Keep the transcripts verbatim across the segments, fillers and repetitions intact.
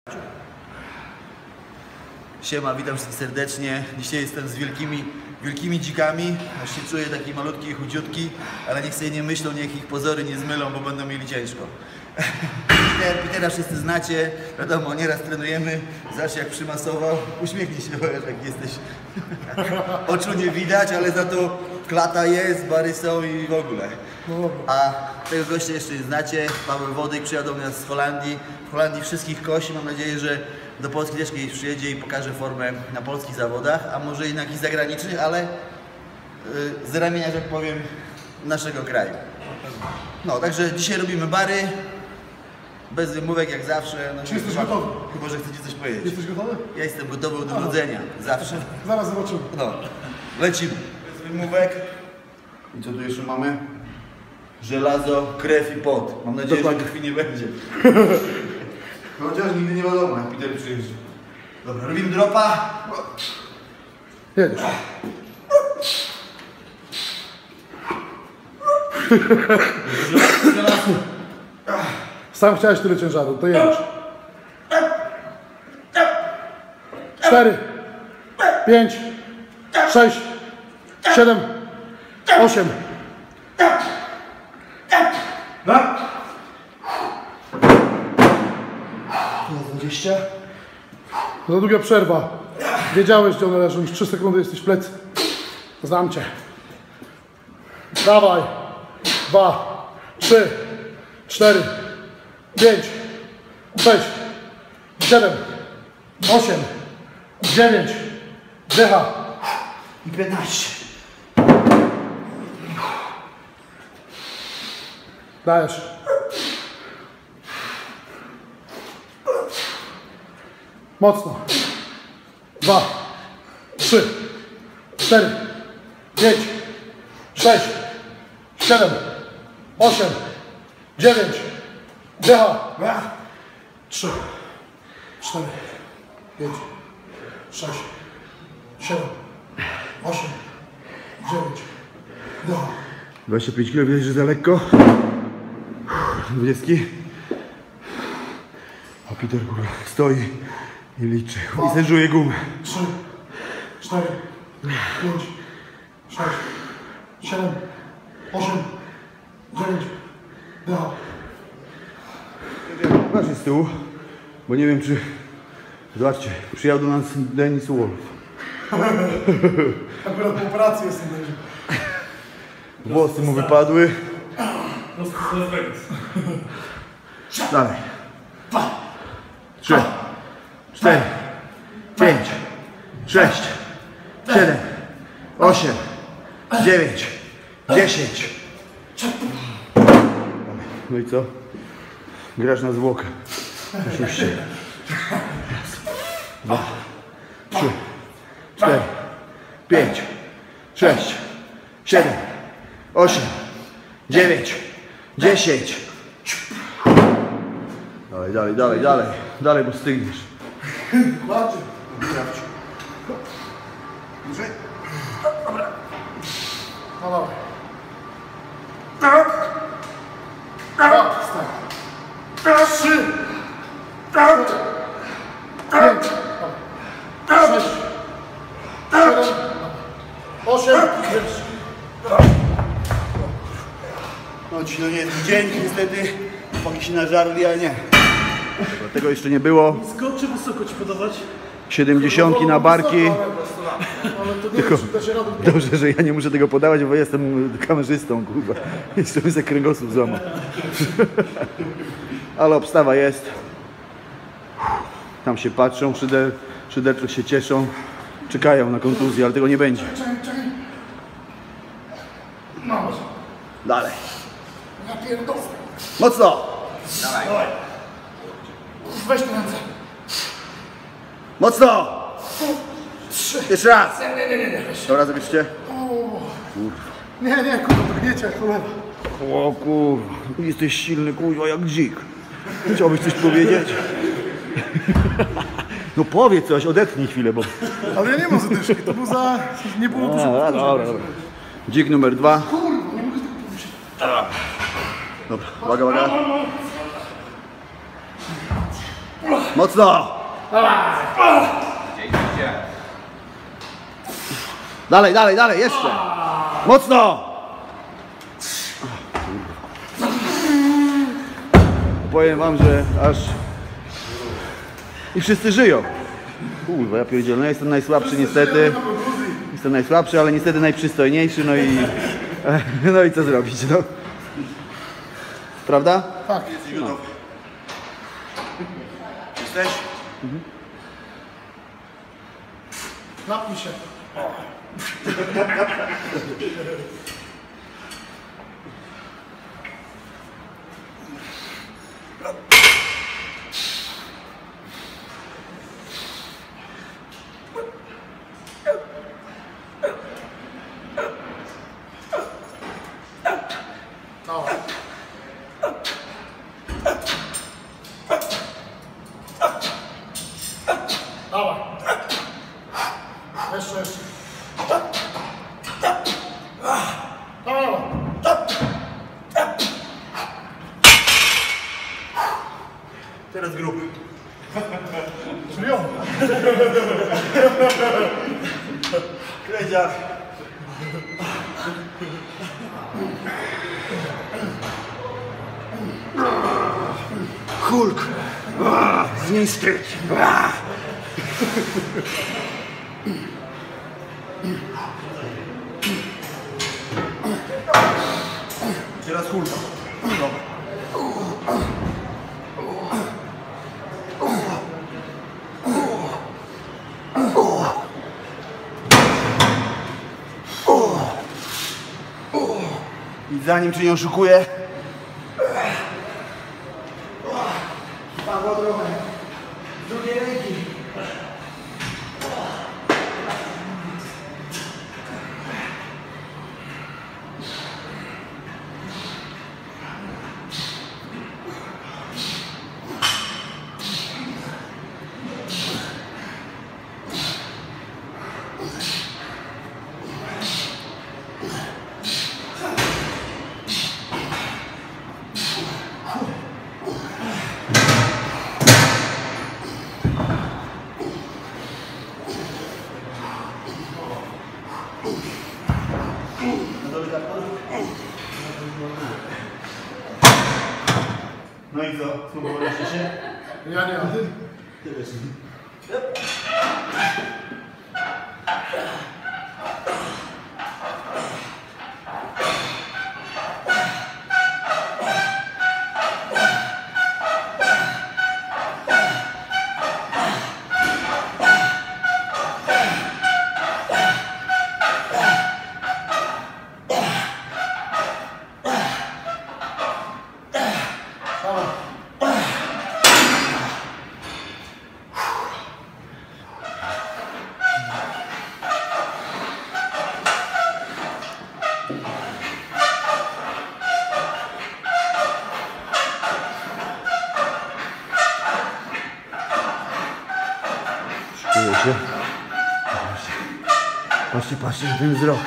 Siema, witam wszystkich serdecznie. Dzisiaj jestem z wielkimi, wielkimi dzikami. Aż się czuję taki malutki i chudziutki, ale niech sobie nie myślą, niech ich pozory nie zmylą, bo będą mieli ciężko. Peter, Petera wszyscy znacie, wiadomo, nieraz trenujemy. Zobacz jak przymasował. Uśmiechnij się, bo jak jesteś. Oczu nie widać, ale za to klata jest, bary są i w ogóle. A tego gościa jeszcze nie znacie. Paweł Wodyk przyjadą do nas z Holandii. W Holandii wszystkich kosi. Mam nadzieję, że do Polski też kiedyś przyjedzie i pokaże formę na polskich zawodach, a może i na jakichś zagranicznych, ale yy, z ramienia, że tak powiem, naszego kraju. No, także dzisiaj robimy bary. Bez wymówek jak zawsze. No, Czy jesteś chyba, gotowy? Chyba, że chcecie coś powiedzieć. Jesteś gotowy? Ja jestem gotowy od urodzenia. Zawsze. Zaraz zobaczymy. No, lecimy. Bez wymówek. I co tu jeszcze mamy? Żelazo, krew i pot. Mam nadzieję, że krwi nie będzie. Chociaż nigdy nie wiadomo, jak Peter przyjeżdża. Dobra, robimy dropa. Jedziesz. Sam chciałeś tyle ciężaru, to jedziesz. Cztery, pięć, sześć, siedem, osiem. Na dwadzieścia. Za długa przerwa. Wiedziałeś, gdzie one leżą. Już trzy sekundy jesteś w plecy. Znam cię. Dawaj. Dwa, trzy, cztery, pięć, sześć, siedem, osiem, dziewięć, dycha. I piętnaście. Dajesz. Mocno. Dwa, trzy, cztery, pięć, sześć, siedem, osiem, dziewięć, dycha. Trzy, cztery, pięć, sześć, siedem, osiem, dziewięć, dycha. dwadzieścia pięć kilo, widać, że za lekko. dwudziestki. A Peter kurwa stoi i liczy. I sężuje gumę. trzy, cztery, pięć, sześć, siedem, osiem, dziewięć, dycha. Patrzcie z tyłu, bo nie wiem czy... Zobaczcie, przyjechał do nas Dennis Wolf. Akurat po operacji jestem. Włosy mu wypadły. Dalej. Trzy, cztery, pięć, sześć, siedem, osiem, dziewięć, dziesięć. No i co? Grasz na zwłokę. Oczywiście. Raz, dwa, trzy, cztery, pięć, sześć, siedem, osiem, dziewięć, dziesięć. Dalej, dalej, dalej, dalej. Dalej, bo stygniesz. Ładnie. Dobra. No dobra. Dwa, wstań. Trzy, cztery, pięć, sześć, siedem, osiem, dziewięć. No dzisiaj to nie jest dzień, niestety. Chłopaki się nażarli, ale nie. Tego jeszcze nie było. Skąd czy wysoko ci podawać? Siedemdziesiątki na barki. Ale to nie Tylko wiem, czy da się radę. dobrze, że ja nie muszę tego podawać, bo jestem kamerzystą, kurwa. Jeszcze bym sobie kręgosłup złamał. Ale obstawa jest. Tam się patrzą, szyder, szyderczo się cieszą. Czekają na kontuzję, ale tego nie będzie. Czekaj, czekaj. No, Dalej. ja pierdolę. Mocno! Weź te ręce. Mocno! Trzy. Jeszcze raz! Nie, nie, nie, nie, weź. Dobra, zobaczcie. Nie, nie, kurwa, to wiecie, cholera. O kurwa, jesteś silny, kurwa, jak dzik. Chciałbyś coś powiedzieć? No powiedz coś, odetchnij chwilę, bo... Ale ja nie mam zadyszki, to było za... Nie było dużo A, dobra, dobra. Dzik numer dwa. Dobra, uwaga, uwaga. Mocno! Dalej, dalej, dalej, jeszcze! Mocno! Powiem wam, że aż... I wszyscy żyją. Kurwa, ja pierdzielę, no ja jestem najsłabszy niestety. Jestem najsłabszy, ale niestety najprzystojniejszy, no i... No i co zrobić, no? Prawda? Tak. Jesteś gotowy. Jesteś? Mhm. Napnij się. Dawaj. Jeszcze, jeszcze. Dawaj, dawaj. Teraz gruby. Czyli on. Kręciak. Hulk. Z niej wstyd. Teraz Hulka. Dobra. I zanim cię nie oszukuję, Paweł trochę z drugiej ręki. No i co? Spróbowaliście się? Ja nie, a ty? Ty też. Czuję się. Patrzcie, patrzcie na ten wzrok.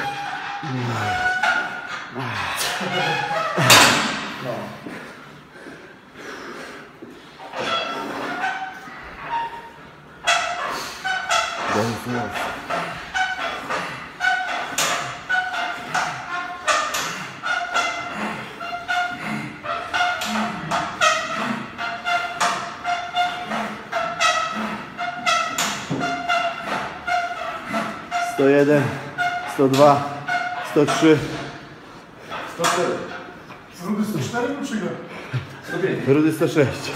sto jeden, sto dwa, sto trzy, sto cztery. Rudy sto cztery lub ile? Rudy sto sześć.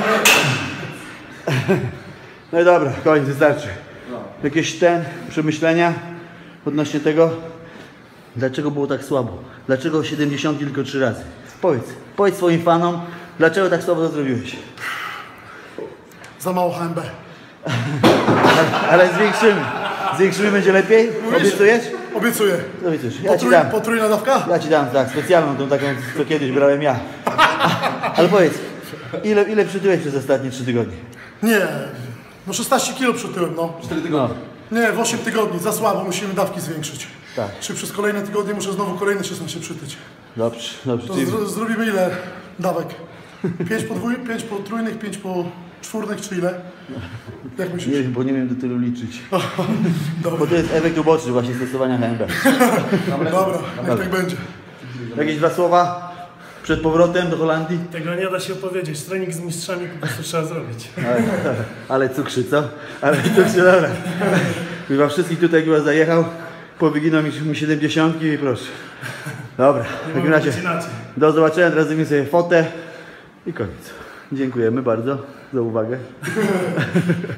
No i dobra, koniec, wystarczy. Jakieś ten, przemyślenia odnośnie tego, dlaczego było tak słabo? Dlaczego siedemdziesiąt tylko trzy razy? Powiedz, powiedz swoim fanom, dlaczego tak słabo to zrobiłeś? Za mało H M B. Ale, ale zwiększymy. Zwiększymy, będzie lepiej? Obiecujesz? Obiecuję. Obiecujesz. Ja ci Potrój, dam. potrójna dawka? Ja ci dam, tak, specjalną, tą taką, co kiedyś brałem ja. Ale powiedz, ile, ile przytyłeś przez ostatnie trzy tygodnie? Nie. No szesnaście kilo przytyłem, no. cztery tygodnie. Nie, w osiem tygodni. Za słabo. Musimy dawki zwiększyć. Tak. Czy przez kolejne tygodnie muszę znowu kolejne szesnaście przytyć. Dobrze, dobrze. To Czyli... zro zrobimy ile dawek? pięć podwójnych, pięć potrójnych, pięć po czwórnek czy ile? Jak Nie myślisz? wiem, bo nie wiem do tylu liczyć. Dobra, Bo to jest efekt uboczny właśnie stosowania H M B. dobra, niech tak będzie. Jakieś dwa słowa przed powrotem do Holandii? Tego nie da się opowiedzieć. Trening z mistrzami po prostu trzeba zrobić. Ale, ale cukrzy, co? Ale cukrzy, dobra. Chyba wszystkich tutaj chyba zajechał. Powyginął mi, mi siedemdziesiątki i proszę. Dobra, w takim razie inaczej. do zobaczenia, teraz zrobimy sobie fotę i koniec. Dziękujemy bardzo za uwagę.